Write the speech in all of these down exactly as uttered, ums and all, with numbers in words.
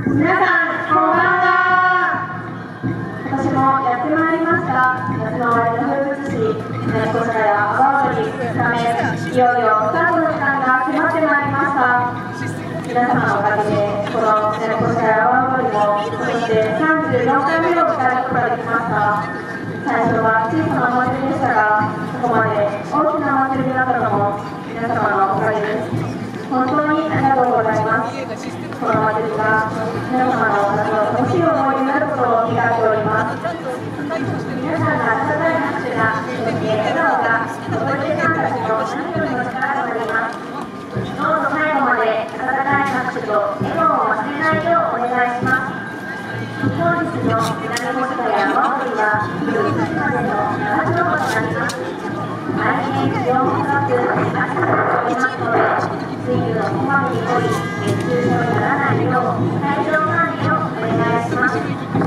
皆さん、こんばんは。今年もやってまいりました。夏の終わりの風物詩、稲子坂や阿波踊りふつかめ、いよいよスタートの時間が迫ってまいりました。皆様のおかげで、この稲子坂や阿波踊りも、今年でさんじゅうよんかいめを迎えることができました。最初は小さなお祭りでしたが、ここまで大きなお祭りになったのも皆様のおかげです。本当にありがとうございます。このお祭りが皆様の夏の楽しい思い出になることを願っております。皆さんが温かい拍手が、そして笑顔が、踊り手さんたちの何よりの力となります。どうぞ最後まで温かい拍手と笑顔を忘れないようお願いします。本日の南小坂や阿波踊りはじゅういちじまでの長丁場となります。来年気温も高く、暑くなっておりますので、水分をこまめにとり、熱中症にならないよう体調管理をお願いします。そ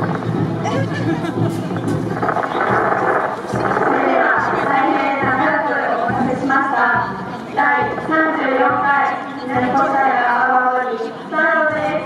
れでは大変長くお待たせしました。だいさんじゅうよんかい南小坂や阿波踊りスタートです。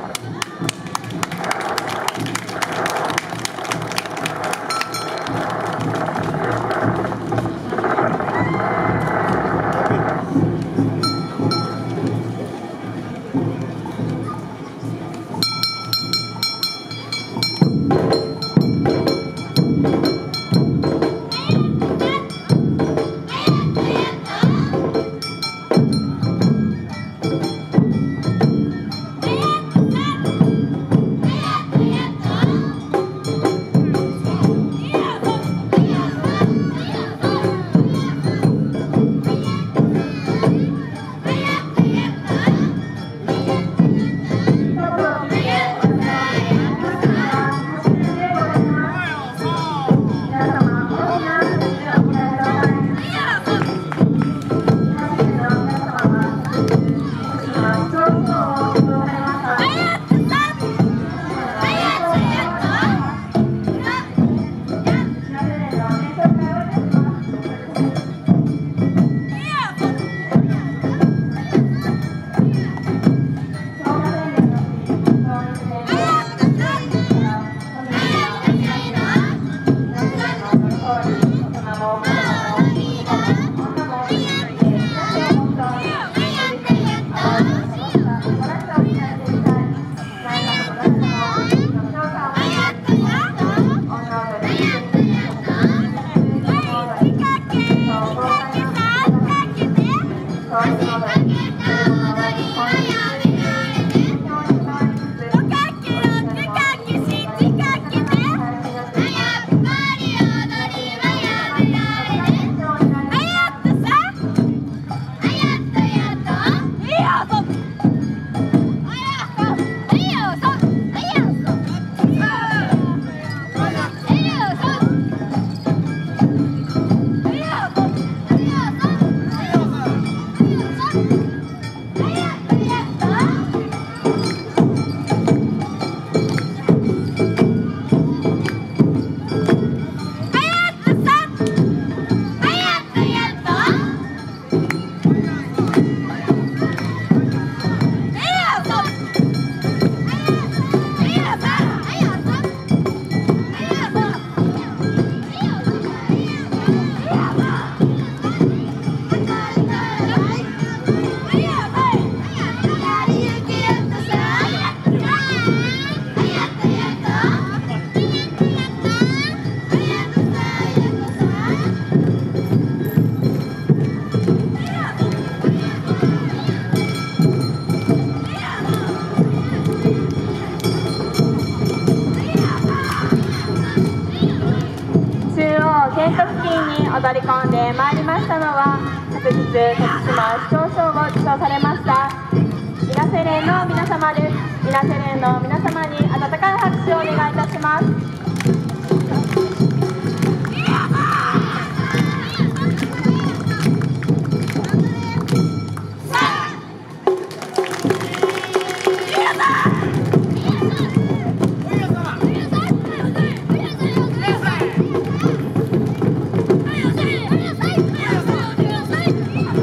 踊り込んでまいりましたのは、昨日徳島市長賞を受賞されましたミナセレンの皆様です。ミナセレンの皆様に温かい拍手をお願いいたします。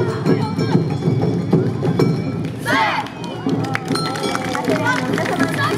皆様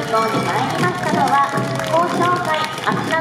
に挑んでまいりましたのは高紹介芦名